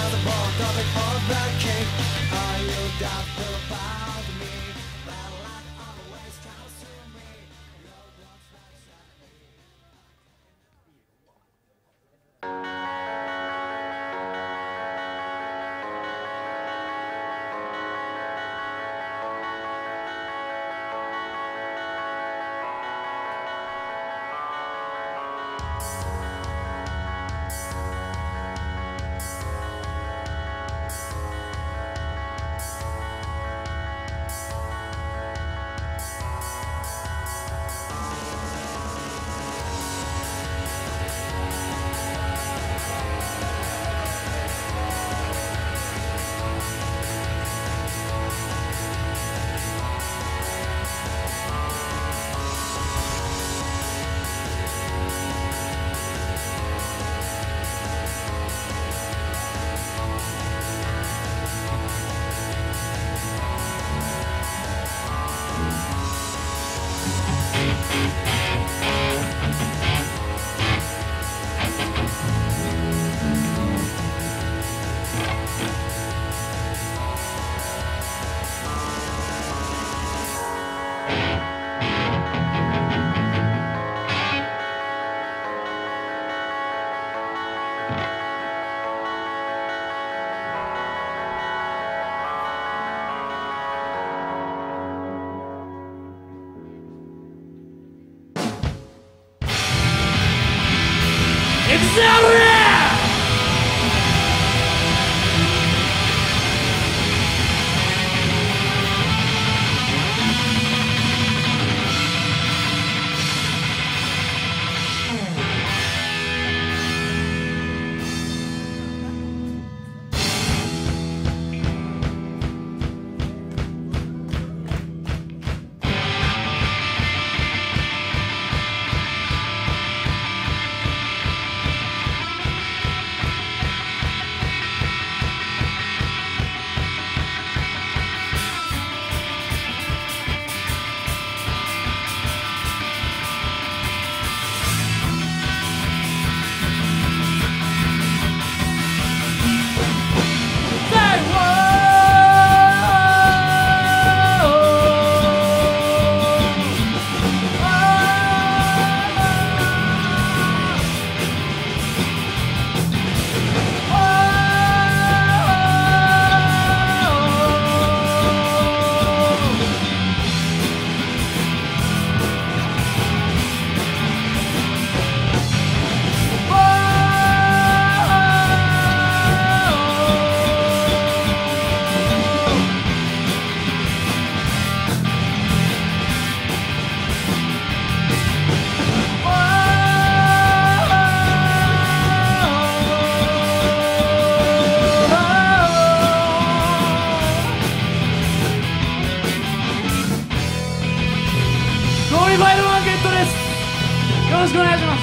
よろしくお願いします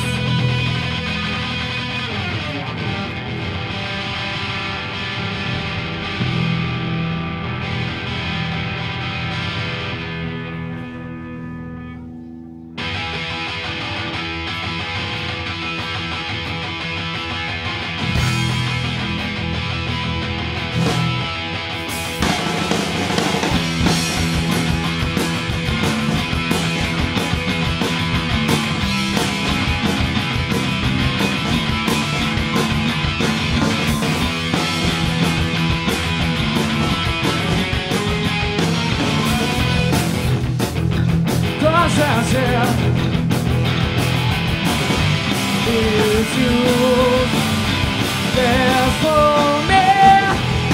。Is you there for me?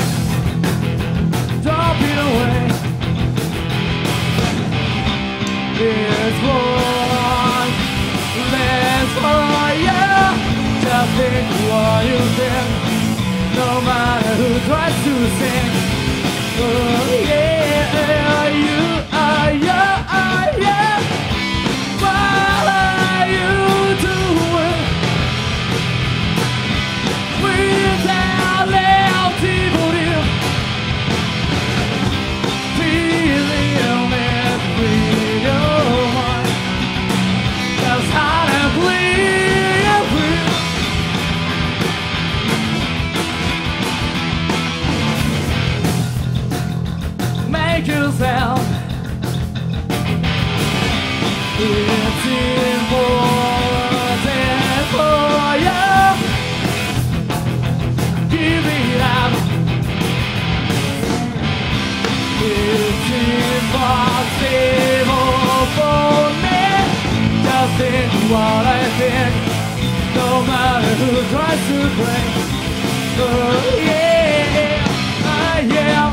Don't be away. It's one less for you. Just think what you think, no matter who tries to sing. Oh yeah, you are, yeah. What are you doing? Without altitude, feeling and freedom, just how to breathe. It's important for you. Give it up. It's impossible for me. Just think what I think, no matter who tries to break. Oh yeah, I am.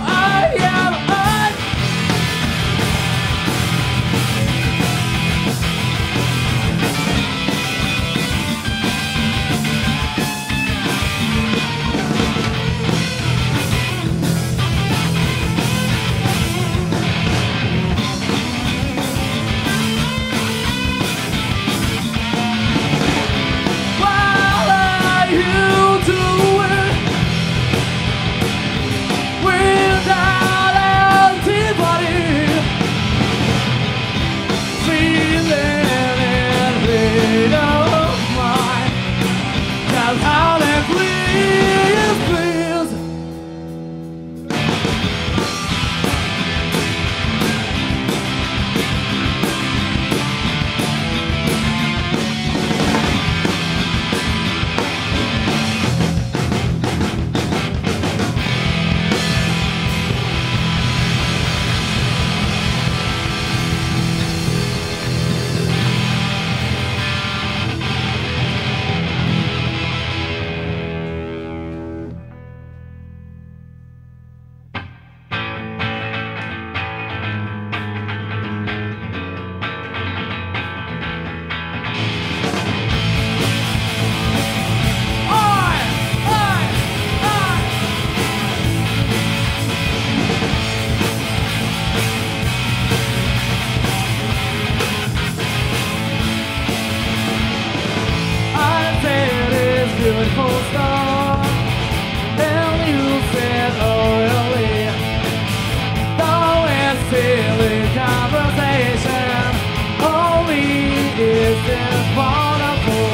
Beautiful star, and you said, oh really? Though it's silly conversation, only is this wonderful.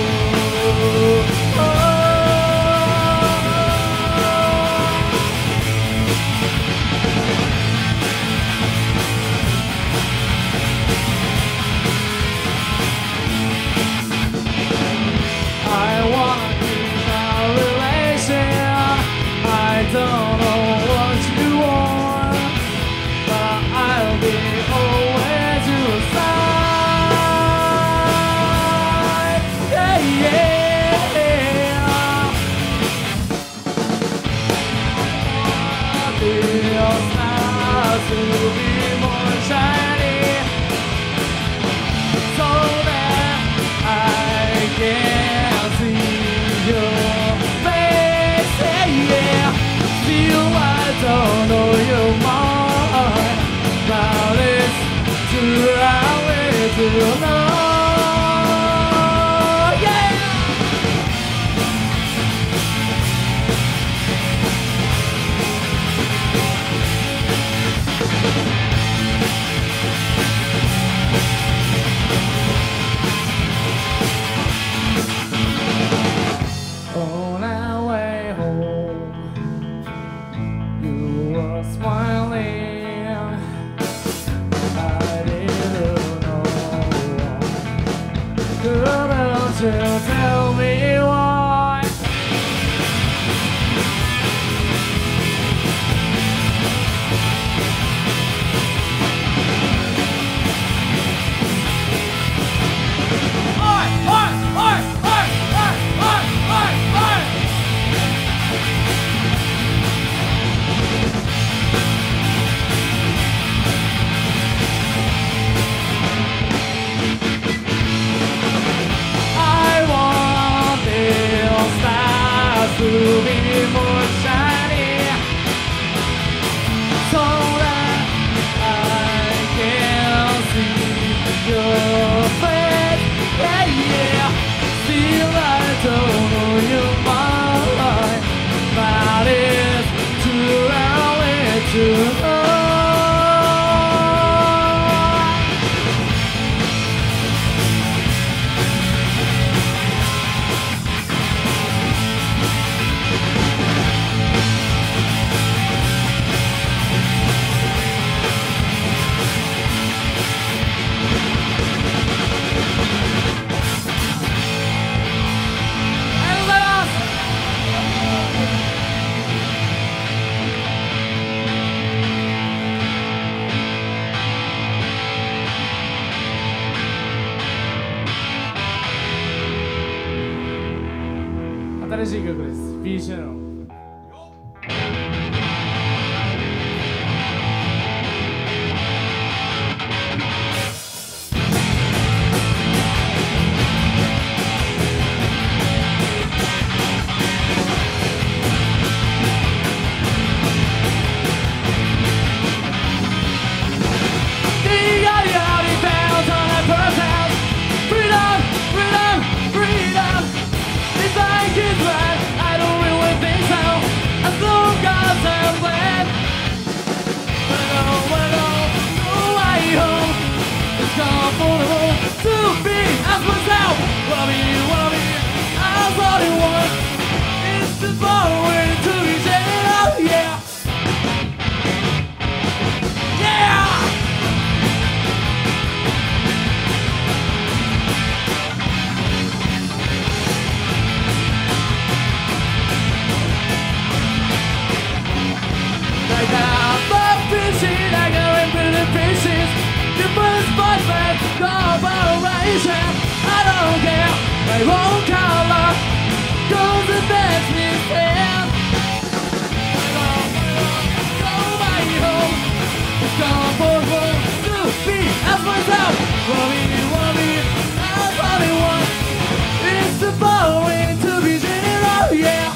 I want I don't know what you want, but I'll be always your side. Yeah, yeah. Feels nice to be more shiny, so that I can see your face. Yeah. I don't know your mind, but it's too early to know. Yeah. On our way home, smiling, I didn't know. Couldn't you tell me why? Oi, oi, oi, oi, oi, oi, oi, oi. I want 新しい曲です。 B シェロン。My own color goes and makes me stand. Go my home, it's gone for home to be as myself. Wanna be as what I want. It's the following to be general, yeah.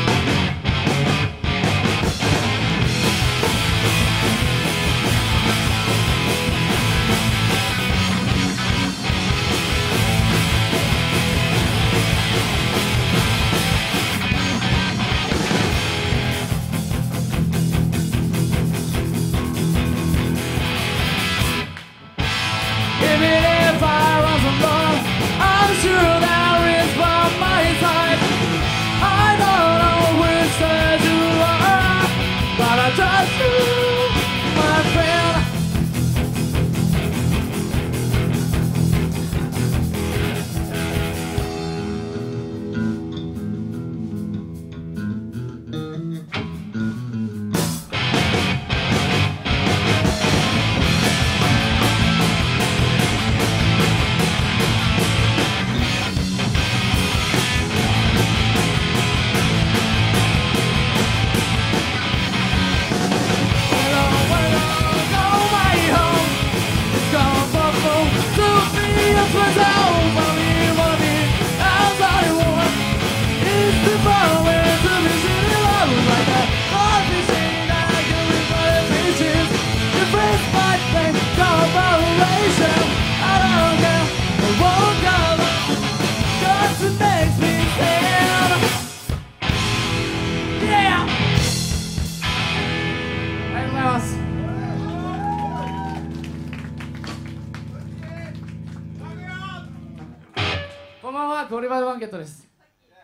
ゴリバーバンケットです。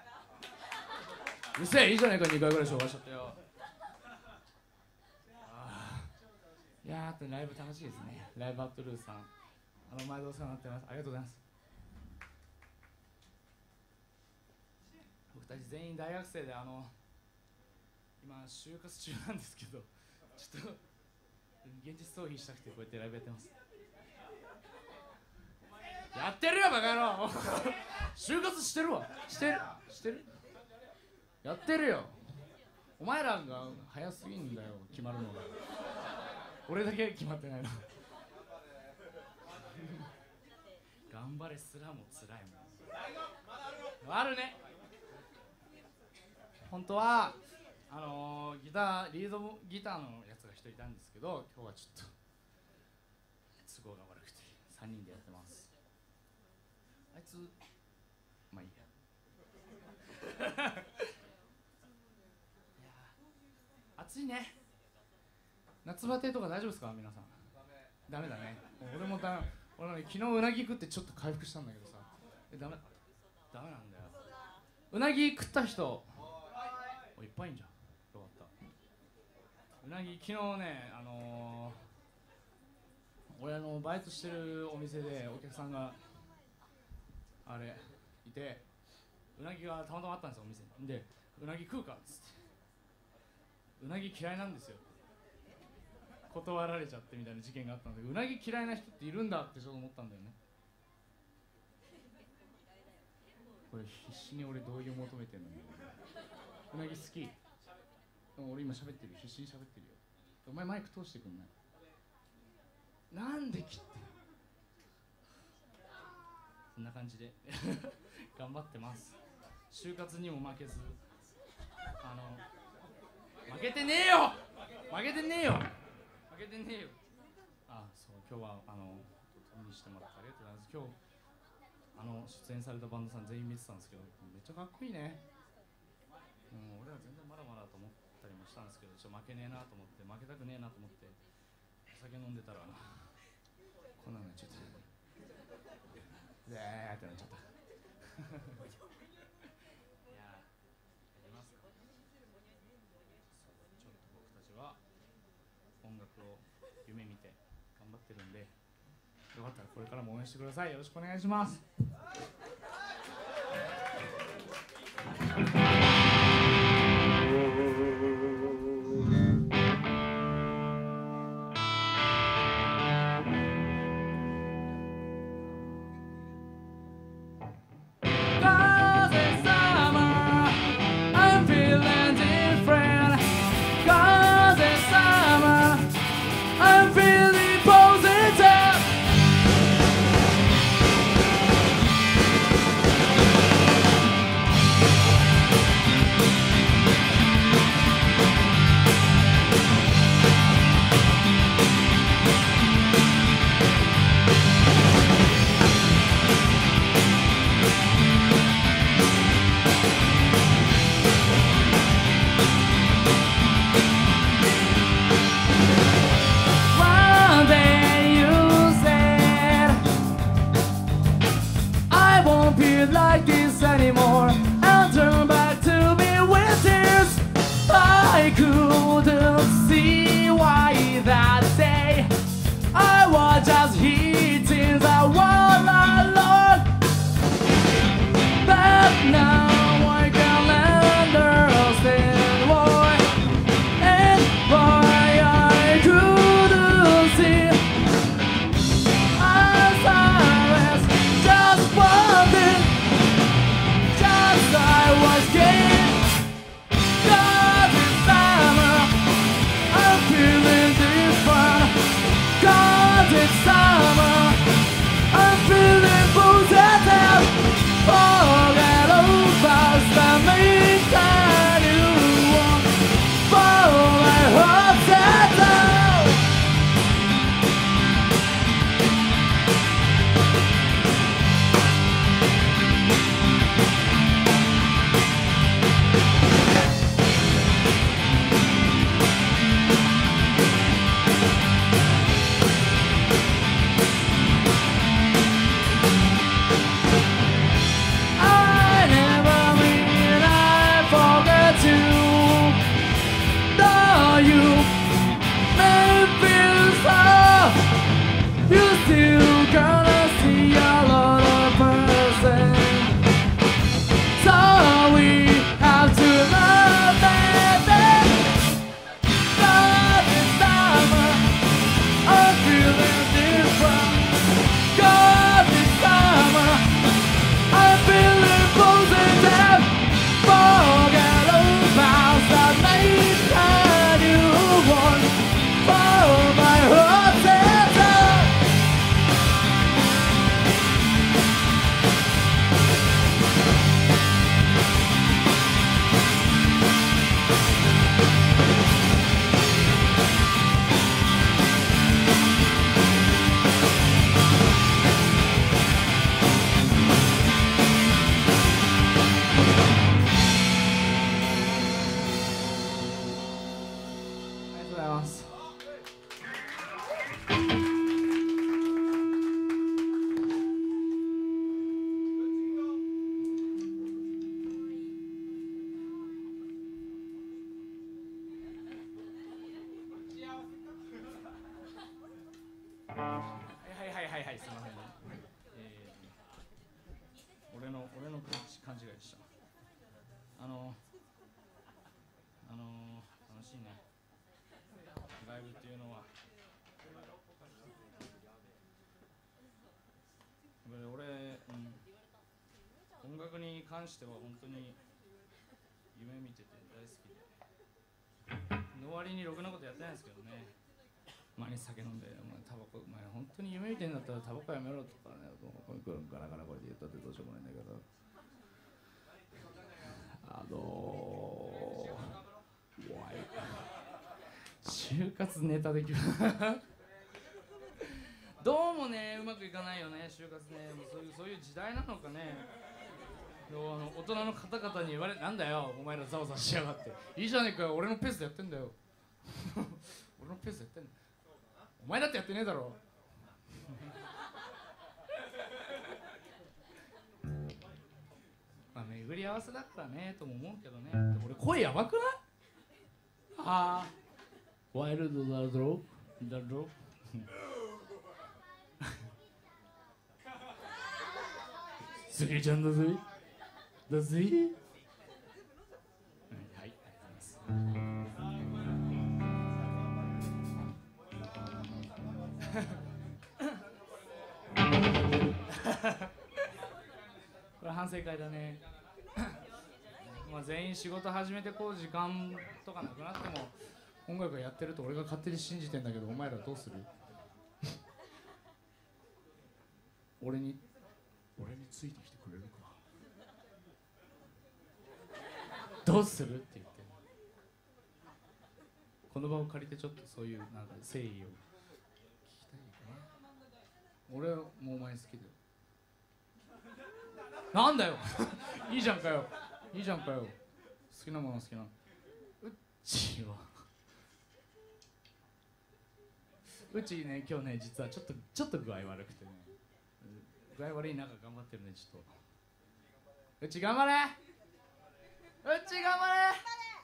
うせえ、いいじゃないか、2回ぐらい紹介しちゃったよ。いやー、ライブ楽しいですね。ライブアットルーさん、毎度お世話になってます。ありがとうございます。僕たち全員大学生で、今就活中なんですけど、ちょっと現実逃避したくてこうやってライブやってます。やってるよバカ野郎就活してるわ。してるやってるよ。お前らが早すぎんだよ、決まるのが。俺だけ決まってないの頑張れすらも辛いもん。あるね。本当はリードギターのやつが一人いたんですけど、今日はちょっと都合が悪くて3人でやってます。あいつまあいいやいや暑いね。夏バテとか大丈夫ですか皆さん。ダメだね。俺もダメ。俺もね、昨日うなぎ食ってちょっと回復したんだけどさ、ダメなんだよ。うなぎ食った人いっぱいいんじゃん。よかった。うなぎ昨日ね、俺バイトしてるお店でお客さんがあれいて、うなぎがたまたまあったんですよ、お店に。で、うなぎ食うかっつって、うなぎ嫌いなんですよ、断られちゃってみたいな事件があったので、うなぎ嫌いな人っているんだってちょっと思ったんだよね。これ必死に俺同意を求めてんのに。うなぎ好き。でも俺今喋ってる、必死に喋ってるよ。お前マイク通してくんない？なんで切って。そんな感じで頑張ってます。就活にも負けず、負けてねえよ、負けてねえよ、負けてねえよ。そう、今日は見してもらってありがとうございます。今日出演されたバンドさん全員見てたんですけど、めっちゃかっこいいね。俺は全然まだまだと思ったりもしたんですけど、負けねえなと思って、負けたくねえなと思ってお酒飲んでたらこんなのちょっとってなっちゃったいややりますか。ちょっと僕たちは音楽を夢見て頑張ってるんで、よかったらこれからも応援してください。よろしくお願いします。Like this anymore and turn back to be with tears. I couldn't see why that day I was just hitting the wall alone, but now I can understand why and why I couldn't see as I was just wanting. I was getting God this summer, I'm feeling different. God this summer, I'm feeling positive. Forget about the main kind you want. For my heart settled.はい、すみませんね。俺の勘違いでした。楽しいね。ライブっていうのは。俺、音楽に関関しては本当に夢見てて大好きで、の割にろくなことやってないんですけどね。毎日酒飲んで、タバコ、本当に夢見てんだったらタバコやめろとかね、ガラガラこれで言ったってどうしようもないんだけど、就活ネタできるどうもね、うまくいかないよね、就活ね。そういう時代なのかね。大人の方々に言われ、なんだよ、お前らざわざわしやがって。いいじゃねえかよ、俺のペースでやってんだよ俺のペースでやってんだよ。お前だってやってねえだろ巡り合わせだからねとも思うけどね。俺声やばくない？ワイルドだろスギちゃんだぜはい、ありがとうございますこれ反省会だね全員仕事始めてこう時間とかなくなっても音楽やってると俺が勝手に信じてんだけど、お前らどうする俺についてきてくれるかどうするって言ってこの場を借りてちょっとそういうなんか誠意を聞きたいかな。俺もお前好きだよ。なんだよいいじゃんかよ、いいじゃんかよ。好きなもの好きなの。うちはうちね、今日ね、実はちょっと具合悪くてね、具合悪い中頑張ってるね。ちょっとうち頑張れ、うち頑張れ。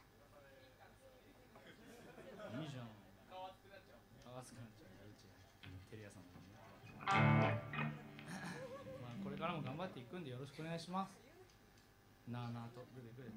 いいじゃん、かわすくなっちゃう、うちテレ屋さんだねこれからも頑張っていくんでよろしくお願いします。なあなあとグレグレと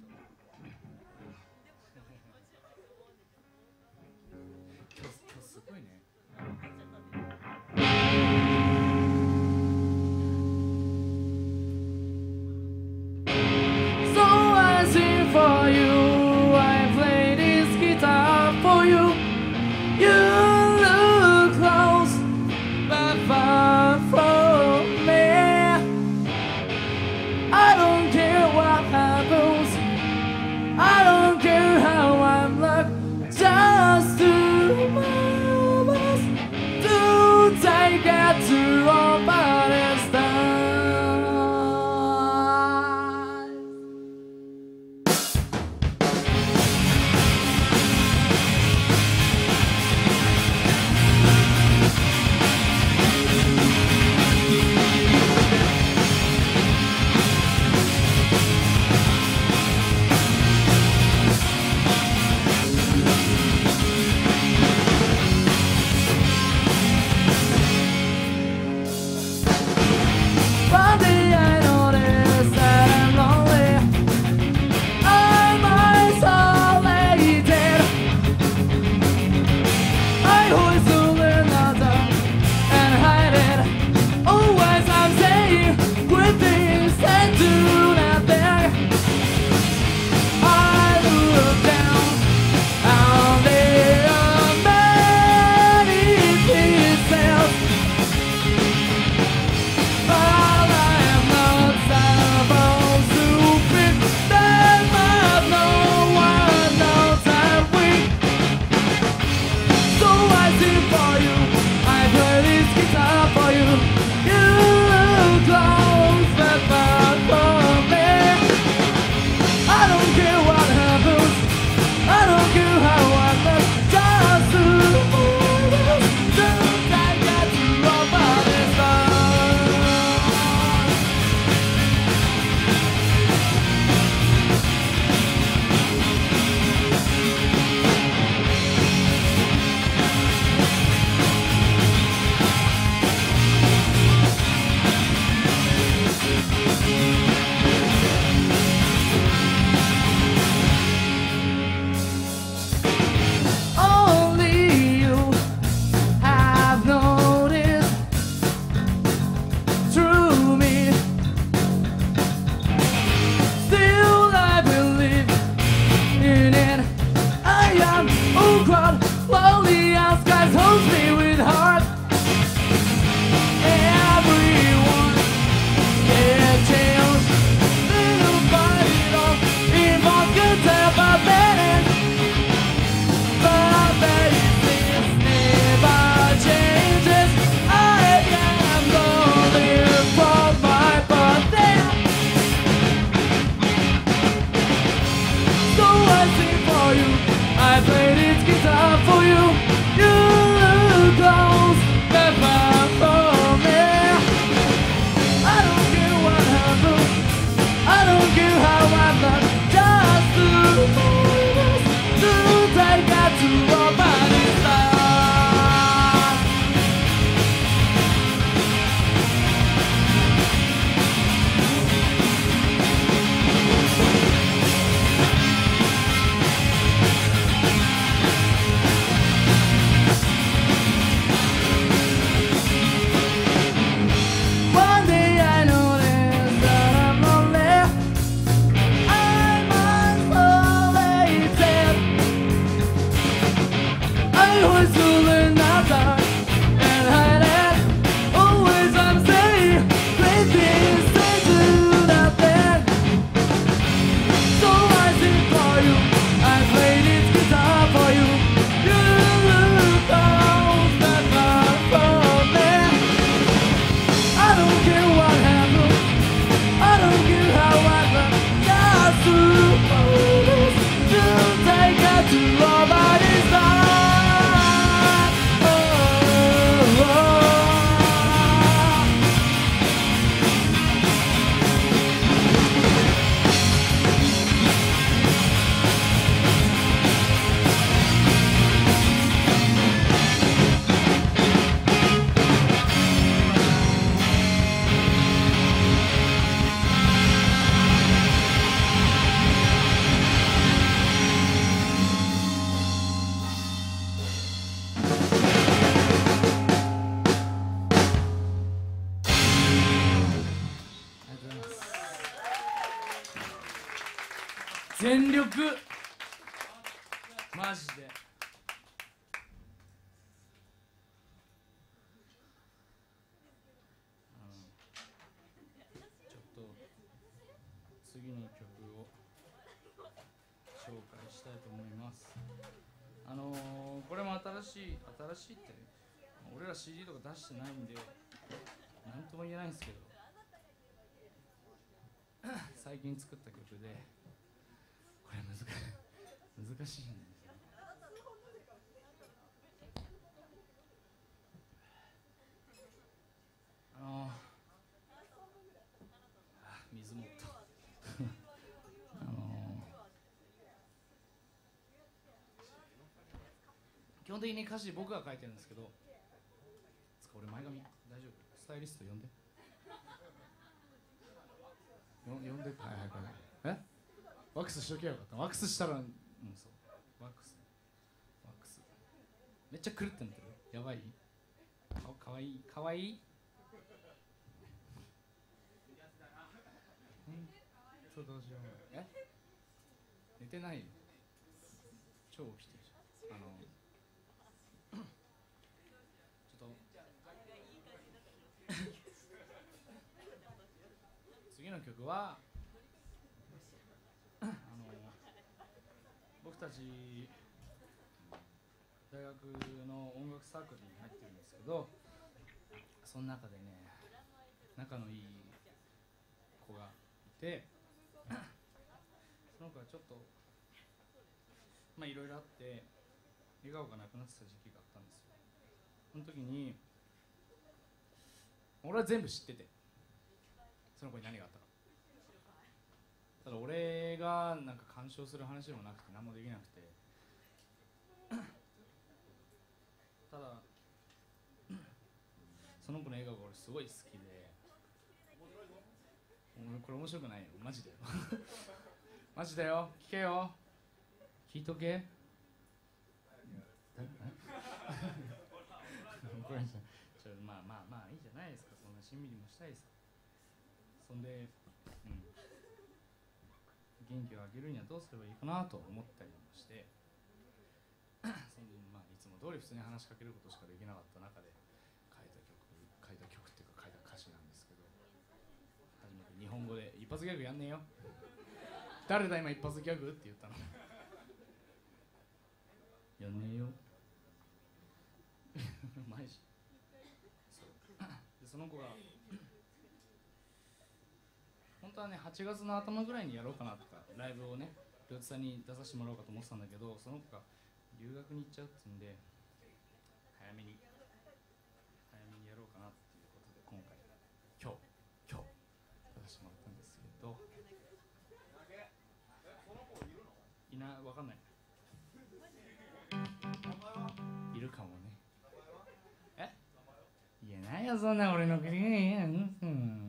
今日すごいね。So I sing for you, I play this guitar for you. You look close, but far from me. I don't care what happens, I don't care how I'm loved. Just do my best, do 全力マジで。ちょっと次の曲を紹介したいと思います。これも新しいって俺ら CD とか出してないんでなんとも言えないんですけど最近作った曲でこれ難しいんですよ。水もっと基本的に歌詞僕が書いてるんですけど、俺前髪大丈夫？スタイリスト呼んで呼んで。はいはいはい。ワックスしとけばよかった。ワックスしたらそうワックスめっちゃ狂ってんだけどやばい。かわいいどうしようもない。寝てないよ。超起きてるじゃん。ちょっと次の曲は僕たち大学の音楽サークルに入ってるんですけど、その中でね仲のいい子がいてその子がちょっといろいろあって笑顔がなくなってた時期があったんですよ。その時に俺は全部知っててその子に何があったか。ただ俺がなんか干渉する話でもなくて何もできなくてただその子の笑顔が俺すごい好きで、これ面白くないよマジでマジだよ。聞けよ、聞いとけこれまあいいじゃないですか。そんなしんみりもしたいさ。そんで、元気をあげるにはどうすればいいかなと思ったりもしてそんでいつも通り普通に話しかけることしかできなかった中で書いた曲っていうか書いた歌詞なんですけど、初めて日本語で一発ギャグやんねえよ誰だ今一発ギャグって言ったのやんねえよマジで。その子が本当はね8月の頭ぐらいにやろうかなとかライブをね両津さんに出させてもらおうかと思ってたんだけど、その子が留学に行っちゃうってんで早めにやろうかなっていうことで今日出させてもらったんですけど、わかんない。いるかもね。言えないよそんな俺の国がいいやん。やり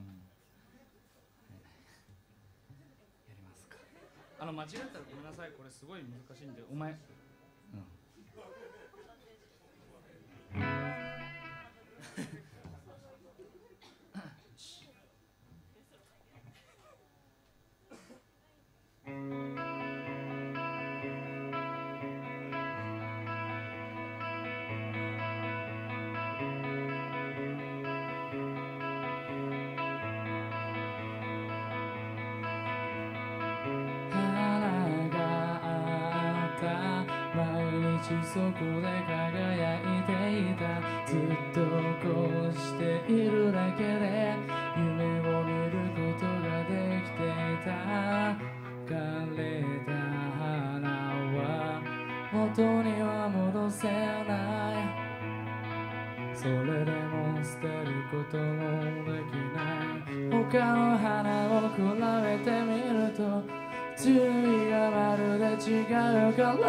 ますか。間違えたらごめんなさい。これすごい難しいんでお前そこで輝いていた。ずっとこうしているだけで夢を見ることができていた。枯れた花は元には戻せない。それでも捨てることもできない。他の花を比べてみると注意がまるで違うから。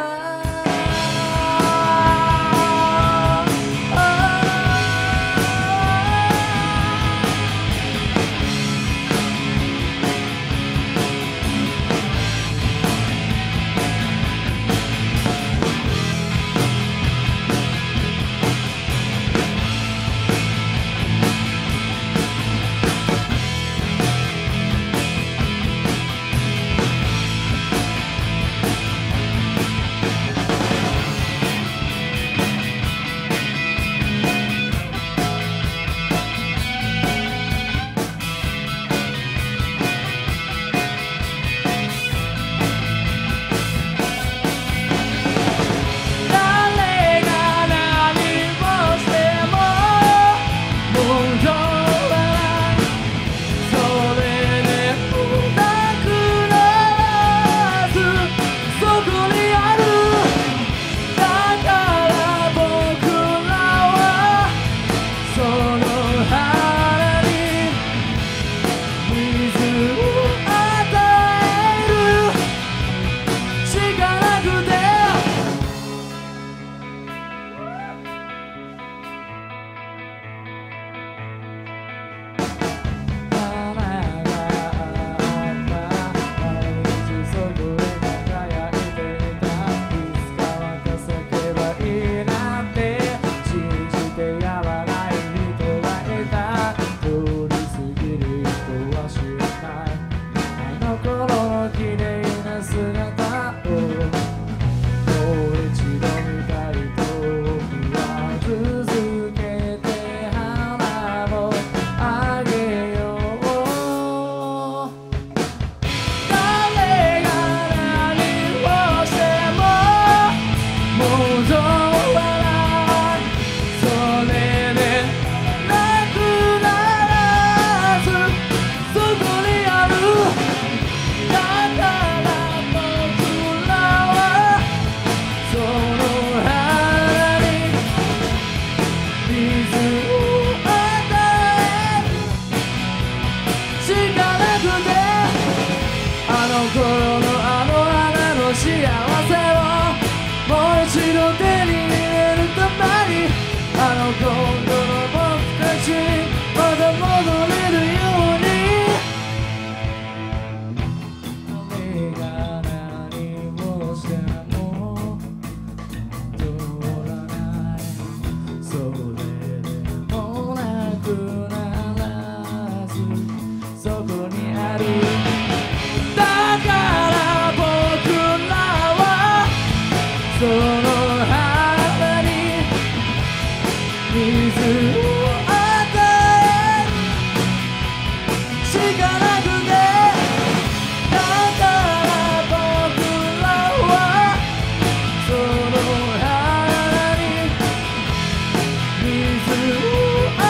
りだから僕らはその花に水を与えるしかなくてだから僕らはその花に水を与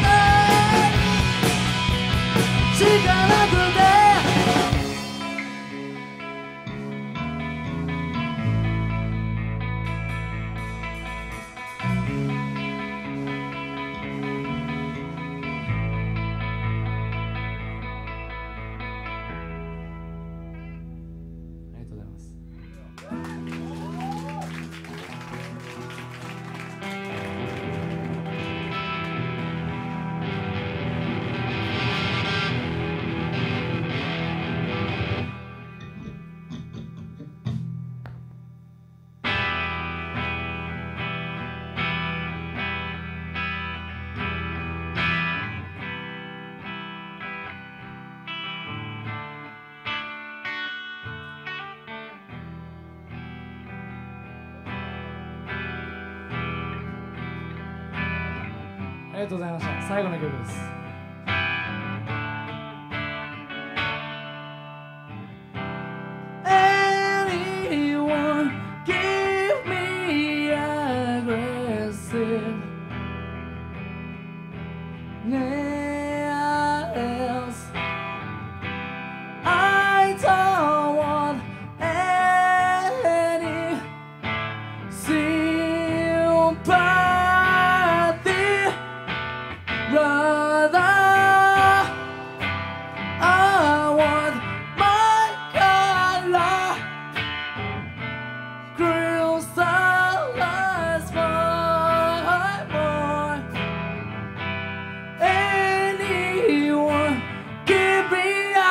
えるしかなくてありがとうございます。ありがとうございました。最後の曲です。Anyone give me aggressive nails. I don't want any sympathy. Brother, I want my color crystallized my boy. Anyone give me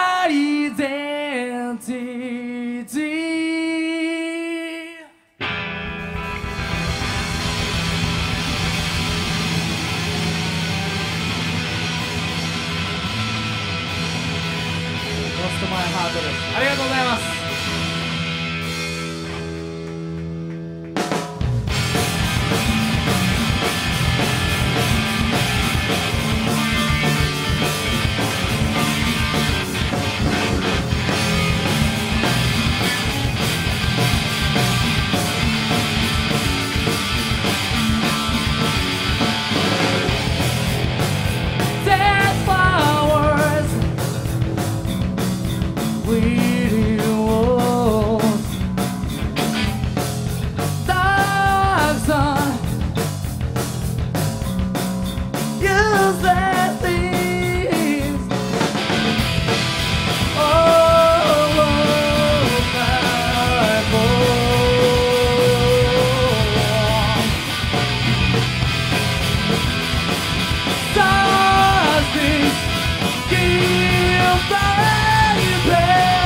identity. Lost my heart です。ありがとうございます。Dead flowers, bleeding walls, dark sun, useless things. Oh, my boy. Stars things give baby.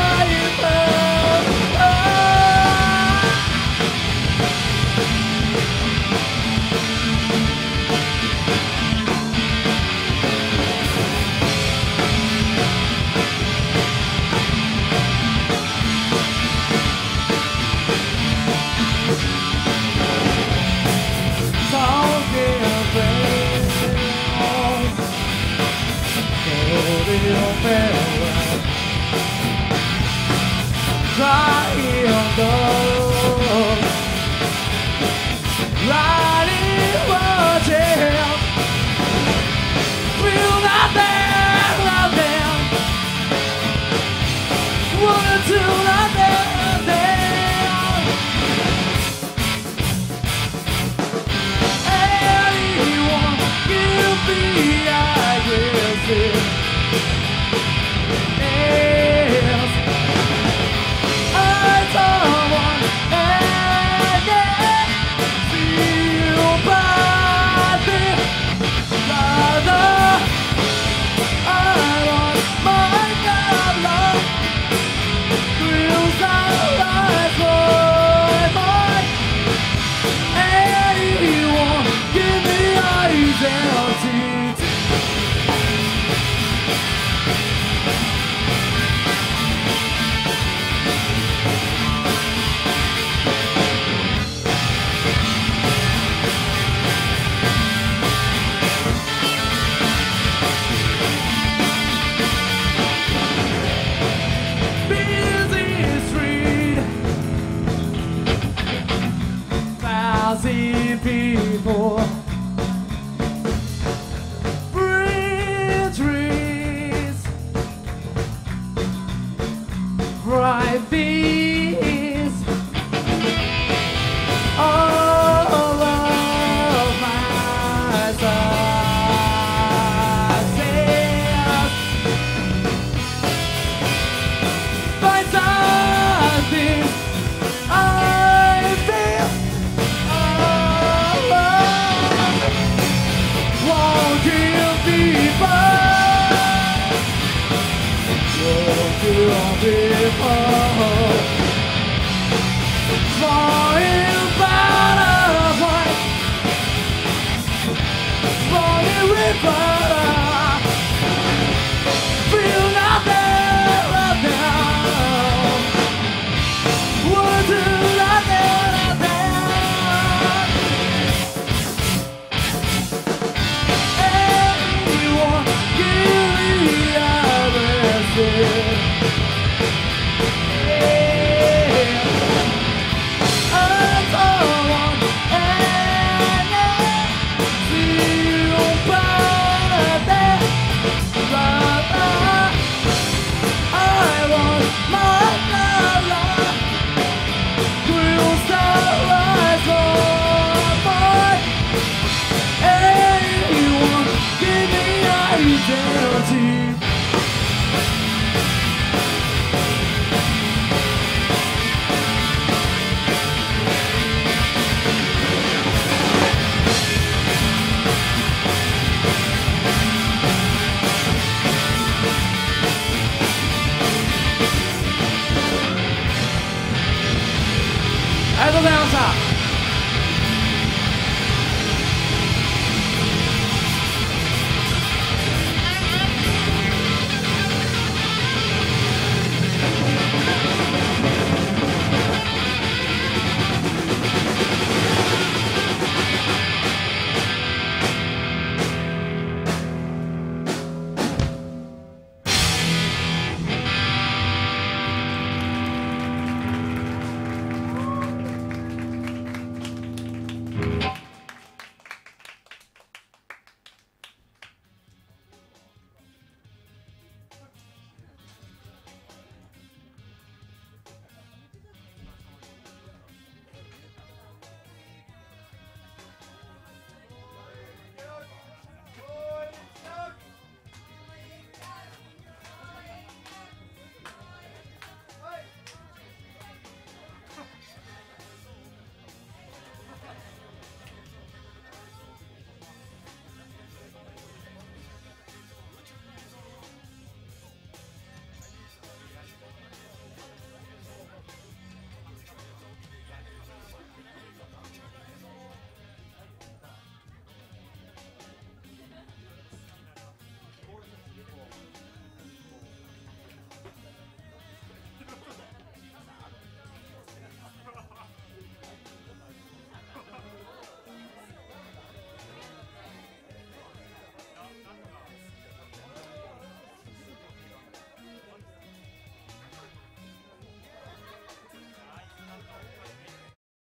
Crying on those riding watching, feel nothing, nothing, wanna do nothing. Anyone give me aggressive. Yes, I don't want any sympathy. Rather, I want my color crystallized my mind. Anyone give me identity. bright beams all of my success. By something I feel won't give me back. Won't give me back. Flying butterfly, flying river. Feel nothing right now. Would do nothing. Everyone give me everything.